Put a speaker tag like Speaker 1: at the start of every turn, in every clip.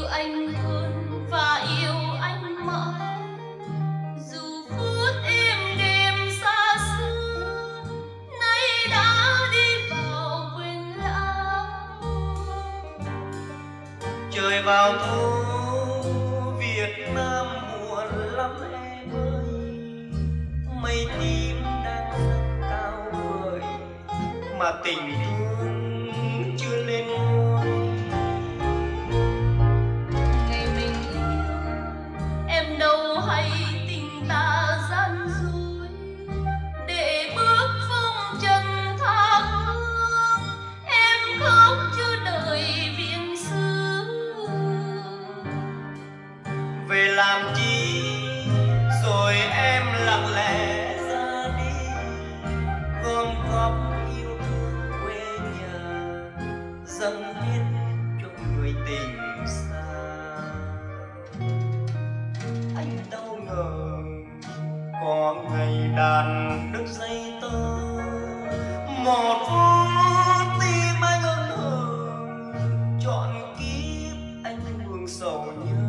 Speaker 1: anh hơn và yêu anh mãi, dù phút êm đêm xa xưa nay đã đi vào quên lãng.
Speaker 2: Trời vào thu Việt Nam buồn lắm em ơi, mây tím đang rất cao vời mà tình thương chưa lên ngôi.
Speaker 1: Ngày mình yêu em đâu hay tình ta gian dối, để bước phong trần tha hương em khóc cho đời viễn xứ.
Speaker 2: Về làm chi rồi em lặng lẽ ra đi, gom góp yêu thương quê nhà dâng hết cho người tình xa. Anh đâu ngờ có ngày đàn đứt dây tơ, một phút tim anh ân hờ trọn kiếp anh buồn sầu nhớ.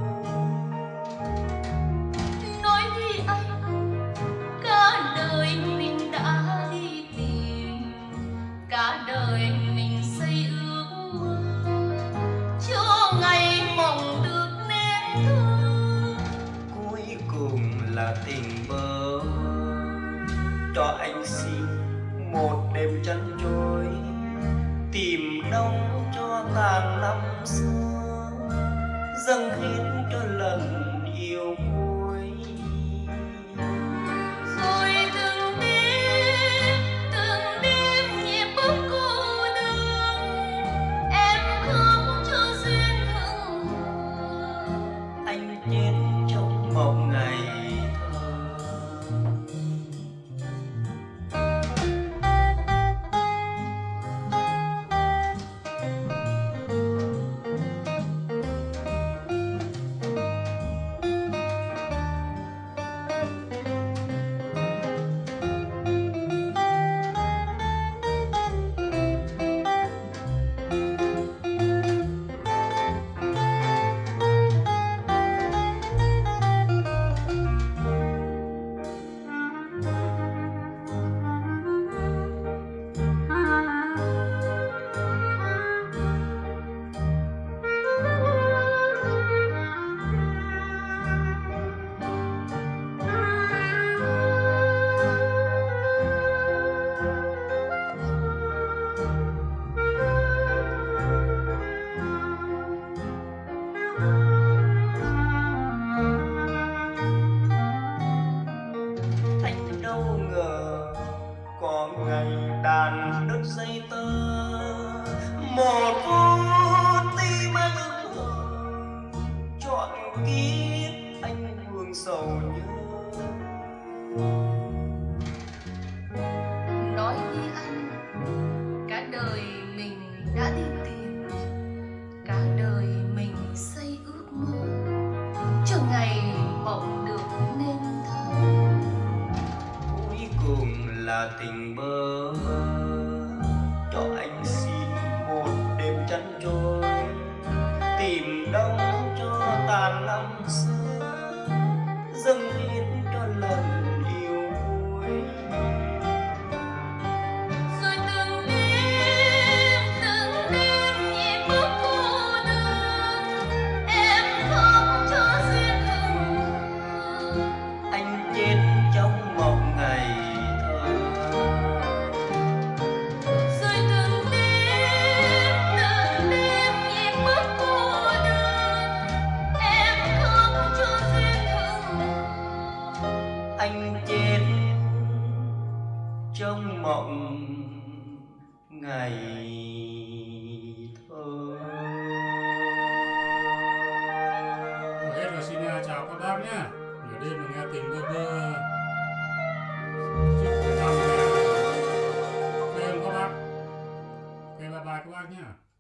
Speaker 1: Nói với anh cả đời mình đã đi tìm, cả đời mình xây ước mơ cho ngày mộng được nên thơ.
Speaker 2: Cuối cùng là tình bơ, cho anh xin một đêm chăn trôi, tìm đông cho tàn năm xưa, dâng hết cho lần yêu cuối.
Speaker 1: Rồi từng đêm nhịp bước cô đơn, em khóc cho duyên hững hờ.
Speaker 2: Anh chết trong mộng ngày thơ. Anh đâu ngờ có ngày đàn đứt dây tơ, một phút tim anh ức hờ trọn kiếp anh buồn sầu nhớ.
Speaker 1: Nói với anh cả đời mình đã đi tìm, cả đời mình xây ước mơ cho ngày mộng được nên thơ.
Speaker 2: Cuối cùng là tình bơ, cho anh xin một đêm chăn trôi, tìm đông cho tàn năm xưa, dâng hiến cho lần yêu cuối.
Speaker 1: Rồi từng đêm nhịp bước cô đơn, em khóc cho duyên hững hờ.
Speaker 2: Anh chết trong mộng ngày thơ.
Speaker 1: Rồi từng đêm nhịp bước cô đơn, em khóc cho duyên hững hờ.
Speaker 2: Anh chết trong mộng ngày thơ.
Speaker 3: Hết rồi, xin chào các bác nhé. Nửa đêm mà nghe tình bơ vơ chúc các bác. Ok các bác. Ok, bye bye các bác nhé.